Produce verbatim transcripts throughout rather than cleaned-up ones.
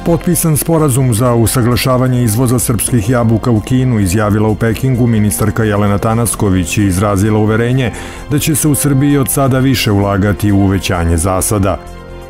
Potpisan sporazum za usaglašavanje izvoza srpskih jabuka u Kinu, izjavila u Pekingu ministarka Jelena Tanasković i izrazila uverenje da će se u Srbiji od sada više ulagati u uvećanje zasada.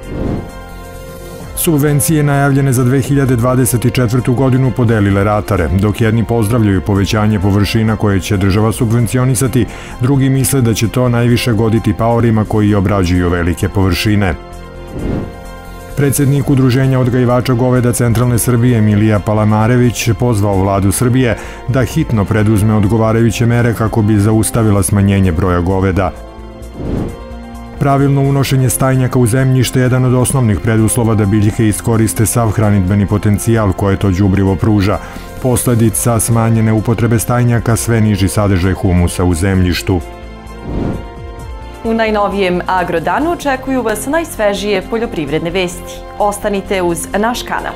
Subvencije najavljene za dve hiljade dvadeset četvrtu. godinu podelile ratare. Dok jedni pozdravljaju povećanje površina koje će država subvencionisati, drugi misle da će to najviše goditi paorima koji obrađuju velike površine. Predsednik Udruženja odgajivača goveda Centralne Srbije Milija Palamarević pozvao vladu Srbije da hitno preduzme odgovarajuće mere kako bi zaustavila smanjenje broja goveda. Pravilno unošenje stajnjaka u zemljište je jedan od osnovnih preduslova da biljke iskoriste sav hranidbeni potencijal koje to đubrivo pruža. Posledica smanjene upotrebe stajnjaka sve niži sadržaj humusa u zemljištu. U najnovijem Agrodanu očekuju vas najsvežije poljoprivredne vesti. Ostanite uz naš kanal.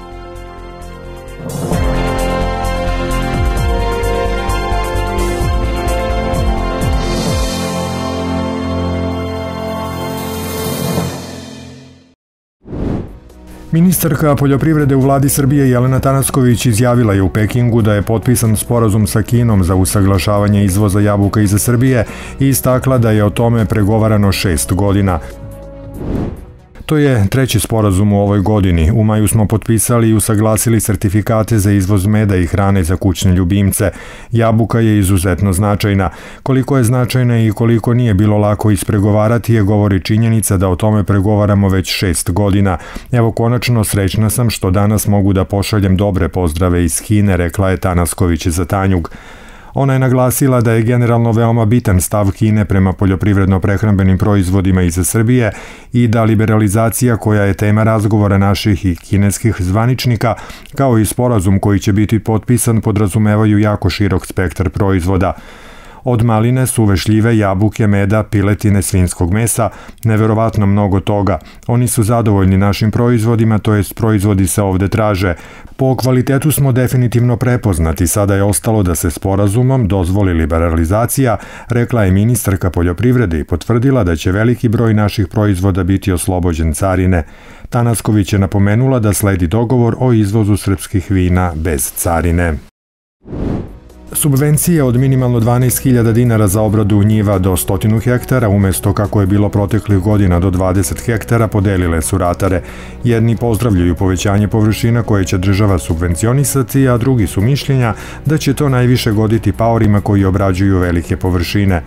Ministarka poljoprivrede u vladi Srbije Jelena Tanasković izjavila je u Pekingu da je potpisan sporazum sa Kinom za usaglašavanje izvoza jabuka iz Srbije i istakla da je o tome pregovarano šest godina. To je treći sporazum u ovoj godini. U maju smo potpisali i usaglasili sertifikate za izvoz meda i hrane za kućne ljubimce. Jabuka je izuzetno značajna. Koliko je značajna i koliko nije bilo lako ispregovarati je govori činjenica da o tome pregovaramo već šest godina. Evo, konačno srećna sam što danas mogu da pošaljem dobre pozdrave iz Kine, rekla je Tanasković za Tanjug. Ona je naglasila da je generalno veoma bitan stav Kine prema poljoprivredno-prehrambenim proizvodima iz Srbije i da liberalizacija koja je tema razgovora naših i kineskih zvaničnika, kao i sporazum koji će biti potpisan, podrazumevaju jako širok spektar proizvoda. Od maline, suve šljive, jabuke, meda, piletine, svinjskog mesa, neverovatno mnogo toga. Oni su zadovoljni našim proizvodima, to jest proizvodi se ovde traže. Po kvalitetu smo definitivno prepoznati, sada je ostalo da se sporazumom dozvoli liberalizacija, rekla je ministarka poljoprivrede i potvrdila da će veliki broj naših proizvoda biti oslobođen carine. Tanasković je napomenula da sledi dogovor o izvozu srpskih vina bez carine. Subvencije od minimalno dvanaest hiljada dinara za obradu njiva do stotinu hektara, umesto kako je bilo proteklih godina do dvadeset hektara, podelile su ratare. Jedni pozdravljaju povećanje površina koje će država subvencionisati, a drugi su mišljenja da će to najviše goditi paorima koji obrađuju velike površine.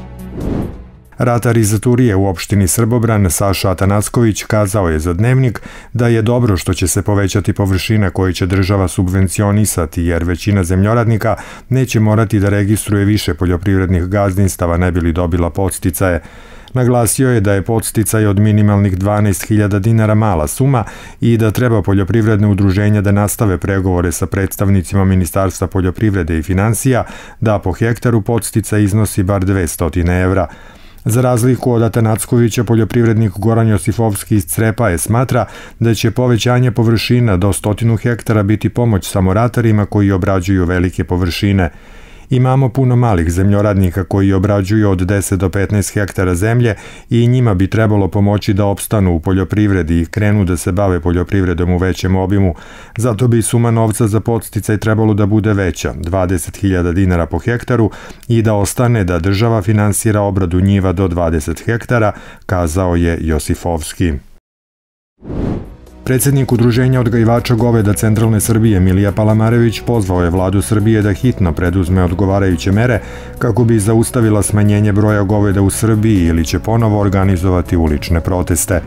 Ratar iz Turije u opštini Srbobran Saša Atanasković kazao je za Dnevnik da je dobro što će se povećati površina koje će država subvencionisati jer većina zemljoradnika neće morati da registruje više poljoprivrednih gazdinstava ne bi li dobila podsticaje. Naglasio je da je podsticaj od minimalnih dvanaest hiljada dinara mala suma i da treba poljoprivredne udruženja da nastave pregovore sa predstavnicima Ministarstva poljoprivrede i finansija da po hektaru podsticaj iznosi bar dvesta evra. Za razliku od Atanackovića, poljoprivrednik Goran Josifovski iz Crepaje smatra da će povećanje površina do stotinu hektara biti pomoć samo ratarima koji obrađuju velike površine. Imamo puno malih zemljoradnika koji obrađuju od deset do petnaest hektara zemlje i njima bi trebalo pomoći da opstanu u poljoprivredi i krenu da se bave poljoprivredom u većem obimu. Zato bi suma novca za podsticaj trebalo da bude veća, dvadeset hiljada dinara po hektaru, i da ostane da država finansira obradu njiva do dvadeset hektara, kazao je Josifovski. Predsednik Udruženja odgajivača goveda Centralne Srbije Milija Palamarević pozvao je vladu Srbije da hitno preduzme odgovarajuće mere kako bi zaustavila smanjenje broja goveda u Srbiji ili će ponovo organizovati ulične proteste.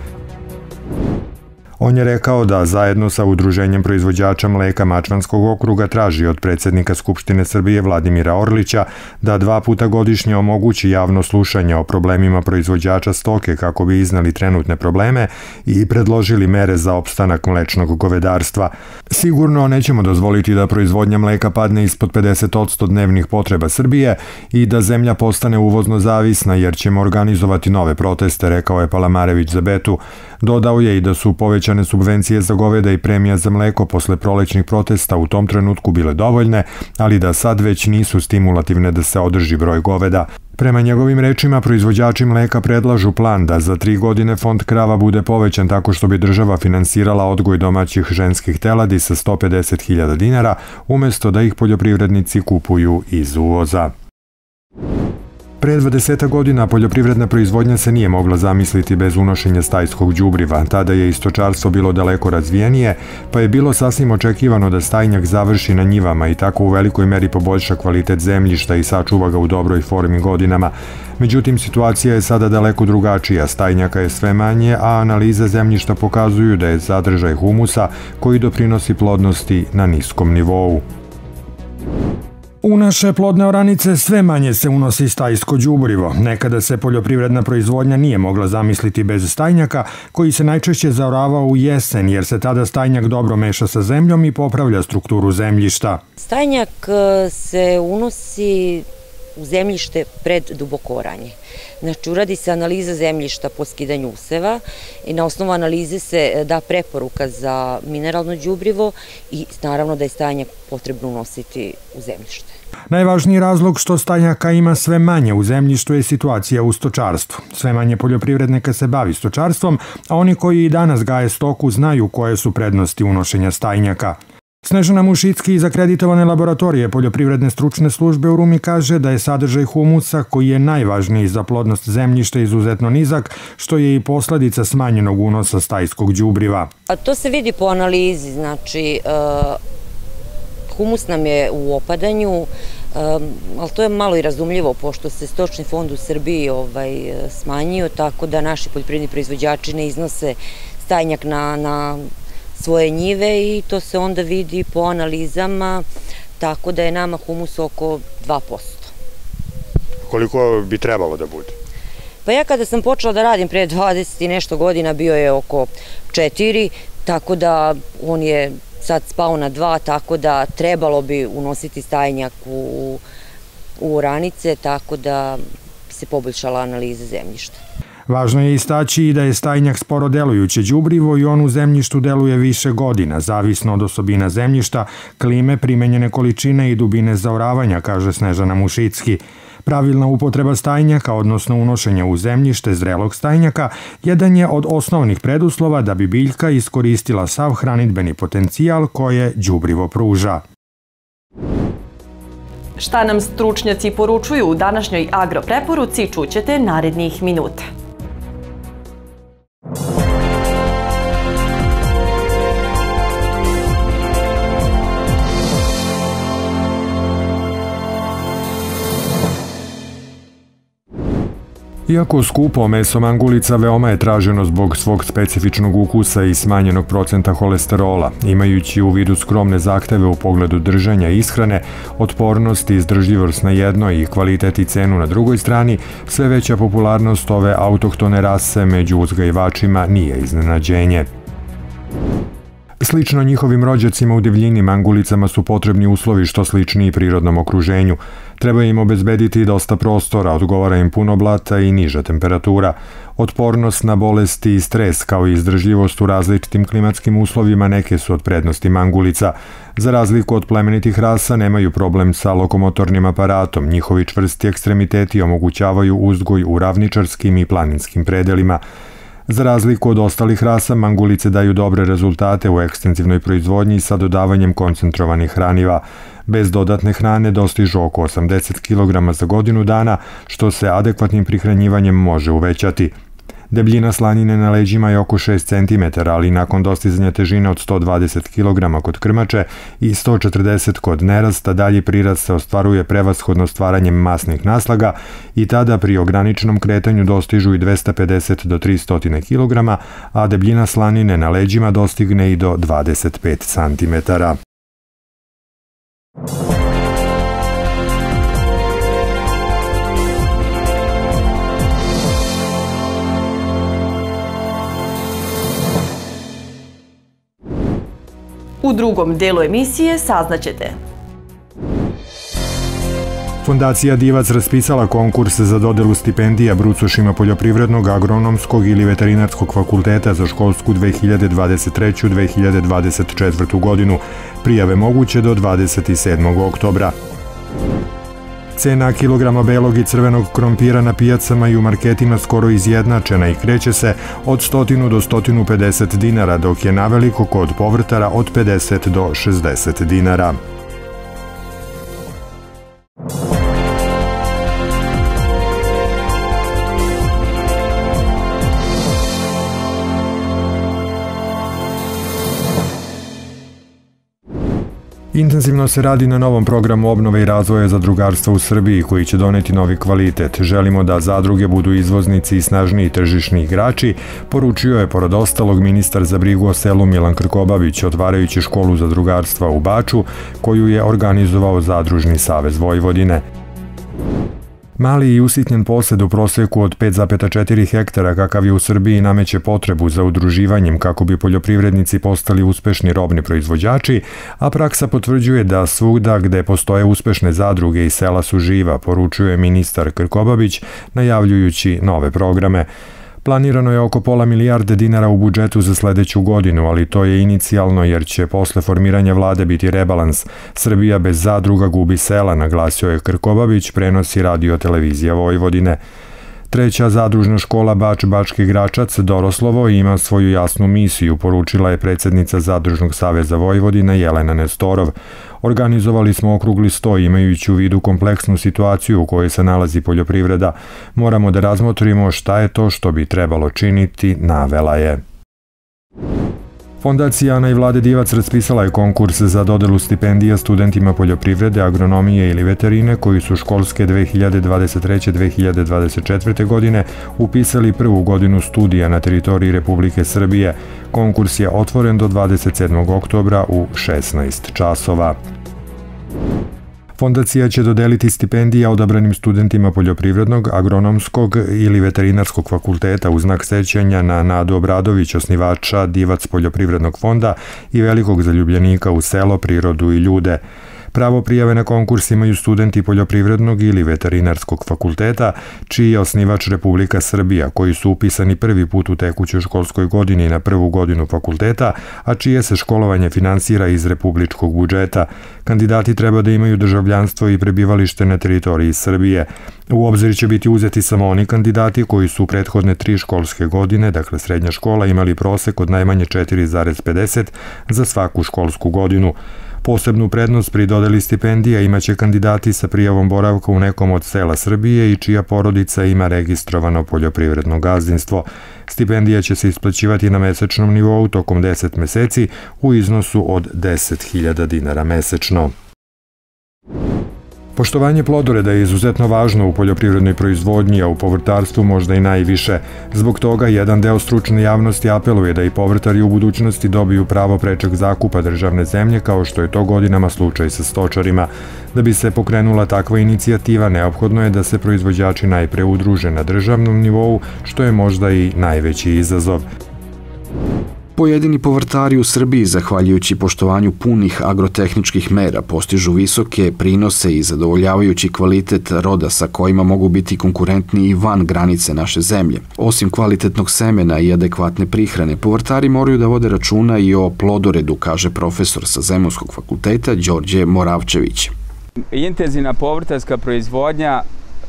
On je rekao da zajedno sa Udruženjem proizvođača mleka Mačvanskog okruga traži od predsednika Skupštine Srbije Vladimira Orlića da dva puta godišnje omogući javno slušanje o problemima proizvođača stoke kako bi iznali trenutne probleme i predložili mere za opstanak mlečnog govedarstva. Sigurno nećemo dozvoliti da proizvodnja mleka padne ispod pedeset posto dnevnih potreba Srbije i da zemlja postane uvozno zavisna jer ćemo organizovati nove proteste, rekao je Palamarević za Betu. Dodao je i da su povećane subvencije za goveda i premija za mleko posle prolećnih protesta u tom trenutku bile dovoljne, ali da sad već nisu stimulativne da se održi broj goveda. Prema njegovim rečima, proizvođači mleka predlažu plan da za tri godine fond krava bude povećan tako što bi država finansirala odgoj domaćih ženskih teladi sa sto pedeset hiljada dinara, umesto da ih poljoprivrednici kupuju iz uvoza. Pre dvadesetak godina poljoprivredna proizvodnja se nije mogla zamisliti bez unošenja stajskog đubriva. Tada je i stočarstvo bilo daleko razvijenije, pa je bilo sasvim očekivano da stajnjak završi na njivama i tako u velikoj meri poboljša kvalitet zemljišta i sačuva ga u dobroj formi godinama. Međutim, situacija je sada daleko drugačija, stajnjaka je sve manje, a analize zemljišta pokazuju da je sadržaj humusa koji doprinosi plodnosti na niskom nivou. U naše plodne oranice sve manje se unosi stajsko đubrivo. Nekada se poljoprivredna proizvodnja nije mogla zamisliti bez stajnjaka, koji se najčešće zaoravao u jesen, jer se tada stajnjak dobro meša sa zemljom i popravlja strukturu zemljišta. Stajnjak se unosi u zemljište pred duboko oranje. Znači, uradi se analiza zemljišta po skidanju useva i na osnovu analize se da preporuka za mineralno đubrivo i naravno da je stajnjak potrebno unositi u zemljište. Najvažniji razlog što stajnjaka ima sve manje u zemljištu je situacija u stočarstvu. Sve manje poljoprivrednika se bavi stočarstvom, a oni koji i danas gaje stoku znaju koje su prednosti unošenja stajnjaka. Snežana Mušicki iz akreditovane laboratorije Poljoprivredne stručne službe u Rumi kaže da je sadržaj humusa, koji je najvažniji za plodnost zemljišta, izuzetno nizak, što je i posledica smanjenog unosa stajskog đubriva. To se vidi po analizi, znači humus nam je u opadanju, ali to je malo i razumljivo, pošto se stočni fond u Srbiji smanjio, tako da naši poljoprivredni proizvođači ne iznose stajnjak na svoje njive i to se onda vidi po analizama, tako da je nama humus oko dva posto. Koliko bi trebalo da bude? Pa ja kada sam počela da radim pre dvadeset i nešto godina bio je oko četiri, tako da on je sad spao na dva, tako da trebalo bi unositi stajnjak u oranice, tako da bi se poboljšala analiza zemljišta. Važno je istaći i da je stajnjak sporo delujuće đubrivo i on u zemljištu deluje više godina, zavisno od osobina zemljišta, klime, primenjene količine i dubine zaoravanja, kaže Snežana Mušicki. Pravilna upotreba stajnjaka, odnosno unošenja u zemljište zrelog stajnjaka, jedan je od osnovnih preduslova da bi biljka iskoristila sav hranidbeni potencijal koje đubrivo pruža. Šta nam stručnjaci poručuju u današnjoj agropreporuci čućete narednih minuta. Iako skupo, meso mangulica veoma je traženo zbog svog specifičnog ukusa i smanjenog procenta holesterola. Imajući u vidu skromne zahteve u pogledu držanja ishrane, otpornost i izdržljivost na jednoj i kvalitet i cenu na drugoj strani, sve veća popularnost ove autohtone rase među uzgajivačima nije iznenađenje. Slično njihovim rođacima u divljini, mangulicama su potrebni uslovi što sličniji prirodnom okruženju. Treba im obezbediti dosta prostora, odgovara im puno blata i niža temperatura. Otpornost na bolesti i stres, kao i izdržljivost u različitim klimatskim uslovima, neke su od prednosti mangulica. Za razliku od plemenitih rasa, nemaju problem sa lokomotornim aparatom. Njihovi čvrsti ekstremiteti omogućavaju uzgoj u ravničarskim i planinskim predelima. Za razliku od ostalih rasa, mangulice daju dobre rezultate u ekstenzivnoj proizvodnji sa dodavanjem koncentrovanih hraniva. Bez dodatne hrane dostižu oko osamdeset kilograma za godinu dana, što se adekvatnim prihranjivanjem može uvećati. Debljina slanine na leđima je oko šest centimetara, ali nakon dostizanja težine od sto dvadeset kilograma kod krmače i sto četrdeset kod nerasta, dalji prirast se ostvaruje prevashodno stvaranjem masnih naslaga i tada pri ograničenom kretanju dostižu i dvesta pedeset do tristo kilograma, a debljina slanine na leđima dostigne i do dvadeset pet centimetara. U drugom delu emisije saznaćete. Fondacija Divac raspisala konkurs za dodelu stipendija brucošima Poljoprivrednog, Agronomskog ili Veterinarskog fakulteta za školsku dve hiljade dvadeset treću do dve hiljade dvadeset četvrtu godinu. Prijave moguće do dvadeset sedmog oktobra. Cena kilograma belog i crvenog krompira na pijacama i u marketima skoro izjednačena i kreće se od sto do sto pedeset dinara, dok je naveliko kod povrtara od pedeset do šezdeset dinara. Intenzivno se radi na novom programu obnove i razvoja zadrugarstva u Srbiji koji će doneti novi kvalitet. Želimo da zadruge budu izvoznici i snažniji tržišni igrači, poručio je pored ostalog ministar za brigu o selu Milan Krkobabić, otvarajući školu zadrugarstva u Baču, koju je organizovao Zadružni savez Vojvodine. Mali i usitnjen posed u proseku od pet zarez četiri hektara kakav je u Srbiji nameće potrebu za udruživanjem kako bi poljoprivrednici postali uspešni robni proizvođači, a praksa potvrđuje da svugda gde postoje uspešne zadruge i sela su živa, poručuje ministar Krkobabić, najavljujući nove programe. Planirano je oko pola milijarde dinara u budžetu za sledeću godinu, ali to je inicijalno jer će posle formiranja vlade biti rebalans. Srbija bez zadruga gubi sela, naglasio je Krkobabić, prenosi Radio televizija Vojvodine. Treća zadružna škola Bač Bački Gračac Doroslovo ima svoju jasnu misiju, poručila je predsednica Zadružnog saveza Vojvodine Jelena Nestorov. Organizovali smo okrugli sto imajući u vidu kompleksnu situaciju u kojoj se nalazi poljoprivreda. Moramo da razmotrimo šta je to što bi trebalo činiti, navela je. Fondacija Ana i Vlade Divac raspisala je konkurs za dodelu stipendija studentima poljoprivrede, agronomije ili veterine koji su školske dve hiljade dvadeset treće dve hiljade dvadeset četvrte. godine upisali prvu godinu studija na teritoriji Republike Srbije. Konkurs je otvoren do dvadeset sedmog oktobra u šesnaest časova. Fondacija će dodeliti stipendije odabranim studentima poljoprivrednog, agronomskog ili veterinarskog fakulteta u znak sećanja na Nadu Obradović, osnivača Divac poljoprivrednog fonda i velikog zaljubljenika u selo, prirodu i ljude. Pravo prijave na konkurs imaju studenti poljoprivrednog ili veterinarskog fakulteta, čiji je osnivač Republika Srbija, koji su upisani prvi put u tekućoj školskoj godini na prvu godinu fakulteta, a čije se školovanje finansira iz republičkog budžeta. Kandidati treba da imaju državljanstvo i prebivalište na teritoriji Srbije. U obzir će biti uzeti samo oni kandidati koji su u prethodne tri školske godine, dakle srednja škola, imali prosek od najmanje četiri zarez pedeset za svaku školsku godinu. Posebnu prednost pri dodeli stipendija imaće kandidati sa prijavom boravka u nekom od sela Srbije i čija porodica ima registrovano poljoprivredno gazdinstvo. Stipendija će se isplaćivati na mesečnom nivou tokom deset meseci u iznosu od deset hiljada dinara mesečno. Poštovanje plodoreda je izuzetno važno u poljoprivrednoj proizvodnji, a u povrtarstvu možda i najviše. Zbog toga jedan deo stručne javnosti apeluje da i povrtari u budućnosti dobiju pravo prečeg zakupa državne zemlje, kao što je to godinama slučaj sa stočarima. Da bi se pokrenula takva inicijativa, neophodno je da se proizvođači najpre udruže na državnom nivou, što je možda i najveći izazov. Pojedini povrtari u Srbiji, zahvaljujući poštovanju punih agrotehničkih mera, postižu visoke prinose i zadovoljavajući kvalitet roda sa kojima mogu biti konkurentni i van granice naše zemlje. Osim kvalitetnog semena i adekvatne prihrane, povrtari moraju da vode računa i o plodoredu, kaže profesor sa Zemunskog fakulteta Đorđe Moravčević. Intenzivna povrtarska proizvodnja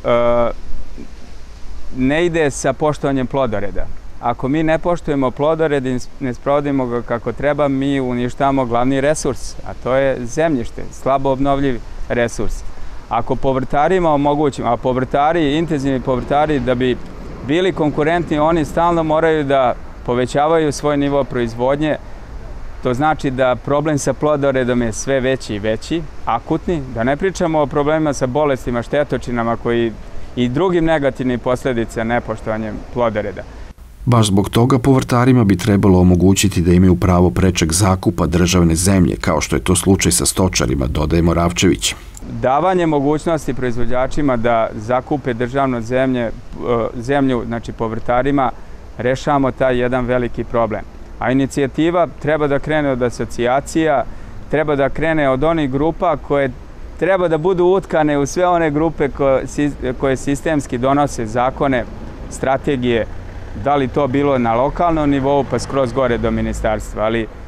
ne ide sa poštovanjem plodoreda. Ako mi ne poštujemo plodored i ne sprovodimo ga kako treba, mi uništavamo glavni resurs, a to je zemljište, slabo obnovljiv resurs. Ako povrtarima omogućimo, a povrtari, intenzivni povrtari, da bi bili konkurentni, oni stalno moraju da povećavaju svoj nivo proizvodnje. To znači da problem sa plodoredom je sve veći i veći, akutni. Da ne pričamo o problemima sa bolestima, štetočinama koji i drugim negativnim posljedica nepoštovanjem plodoreda. Baš zbog toga povrtarima bi trebalo omogućiti da imaju pravo prečeg zakupa državne zemlje, kao što je to slučaj sa stočarima, dodaje Moravčević. Davanje mogućnosti proizvođačima da zakupe državno zemlje, zemlju, znači povrtarima, rešavamo taj jedan veliki problem. A inicijativa treba da krene od asocijacija, treba da krene od onih grupa koje treba da budu utkane u sve one grupe koje sistemski donose zakone, strategije, da li to bilo na lokalnom nivou pa skroz gore do ministarstva. Ali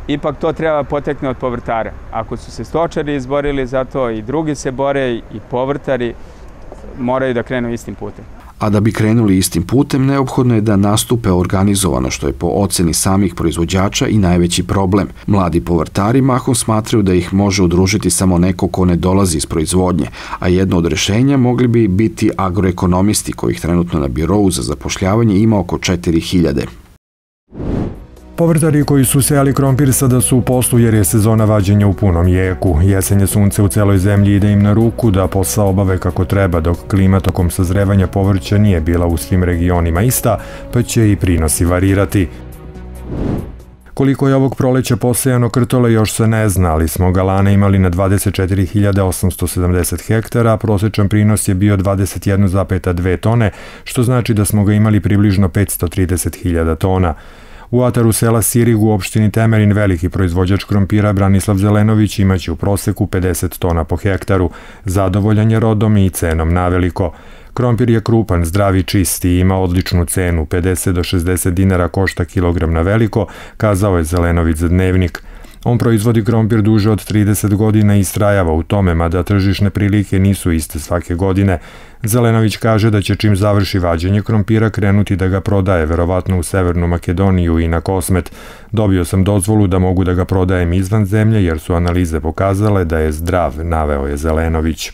ipak to treba potekne od povrtara. Ako su se stočari izborili za to i drugi se bore i povrtari, moraju da krenu istim putem. A da bi krenuli istim putem, neophodno je da nastupe organizovano, što je po oceni samih proizvođača i najveći problem. Mladi povrtari mahom smatraju da ih može udružiti samo neko ko ne dolazi iz proizvodnje, a jedno od rešenja mogli bi biti agroekonomisti, kojih trenutno na birovu za zapošljavanje ima oko četiri hiljade. Povrtari koji su sejali krompir sada su u poslu jer je sezona vađenja u punom jeku. Jesenje sunce u celoj zemlji ide im na ruku da posao obave kako treba, dok klima tokom sazrevanja povrća nije bila u svim regionima ista, pa će i prinosi varirati. Koliko je ovog proleća posejano krtole još se ne zna, ali smo galane imali na dvadeset četiri hiljade osamsto sedamdeset hektara, a prosečan prinos je bio dvadeset jedna zarez dve tone, što znači da smo ga imali približno petsto trideset hiljada tona. U ataru sela Sirig u opštini Temerin veliki proizvođač krompira Branislav Zelenović imaće u proseku pedeset tona po hektaru. Zadovoljan je rodom i cenom naveliko. Krompir je krupan, zdrav i čist i ima odličnu cenu, pedeset do šezdeset dinara košta kilogram na veliko, kazao je Zelenović za Dnevnik. On proizvodi krompir duže od trideset godina i istrajava u tome, mada tržišne prilike nisu iste svake godine. Zelenović kaže da će čim završi vađenje krompira krenuti da ga prodaje, verovatno u Severnu Makedoniju i na Kosmet. Dobio sam dozvolu da mogu da ga prodajem izvan zemlje jer su analize pokazale da je zdrav, naveo je Zelenović.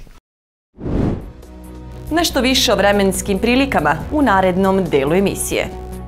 Nešto više o vremenskim prilikama u narednom delu emisije.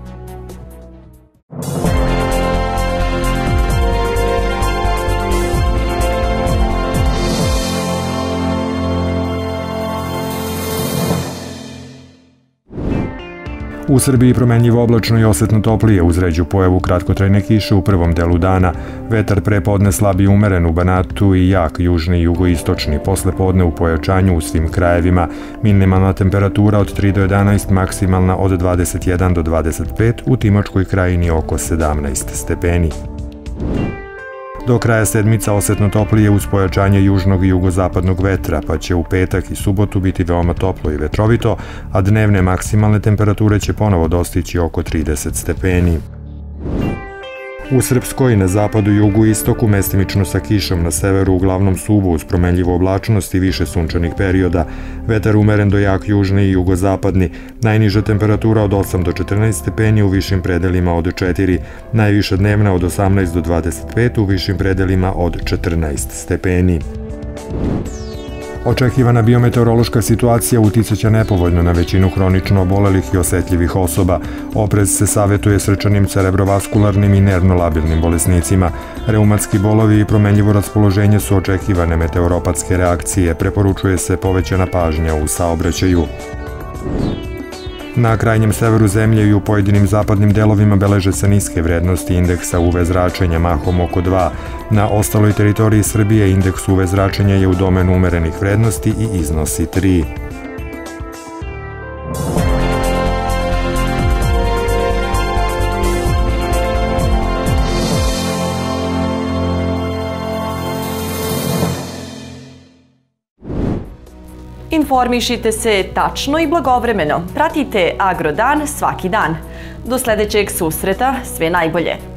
U Srbiji promenljivo oblačno i osetno toplije uz ređu pojavu kratkotrajne kiše u prvom delu dana. Vetar pre podne slab i umeren u Banatu i jak južni i jugoistočni, posle podne u pojačanju u svim krajevima. Minimalna temperatura od tri do jedanaest, maksimalna od dvadeset jedan do dvadeset pet, u Timočkoj krajini oko sedamnaest stepeni. Do kraja sedmica osetno toplije uz pojačanje južnog i jugozapadnog vetra, pa će u petak i subotu biti veoma toplo i vetrovito, a dnevne maksimalne temperature će ponovo dostići oko trideset stepeni. U Srpskoj, na zapadu i jugu istoku, mestimično sa kišom, na severu uglavnom suvo uz promenljivu oblačnost i više sunčanih perioda. Vetar umeren do jak južni i jugozapadni. Najniža temperatura od osam do četrnaest stepeni, u višim predelima od četiri. Najviša dnevna od osamnaest do dvadeset pet, u višim predelima od četrnaest stepeni. Očekivana biometeorološka situacija uticaće nepovoljno na većinu hronično obolelih i osetljivih osoba. Oprez se savetuje srčanim, cerebrovaskularnim i nervno-labilnim bolesnicima. Reumatski bolovi i promenljivo raspoloženje su očekivane meteoropatske reakcije. Preporučuje se povećana pažnja u saobraćaju. Na krajnjem severu zemlje i u pojedinim zapadnim delovima beleže se niske vrednosti indeksa U V zračenja, mahom oko dva. Na ostaloj teritoriji Srbije indeks U V zračenja je u domenu umerenih vrednosti i iznosi tri. Informišite se tačno i blagovremeno. Pratite Agrodan svaki dan. Do sledećeg susreta, sve najbolje.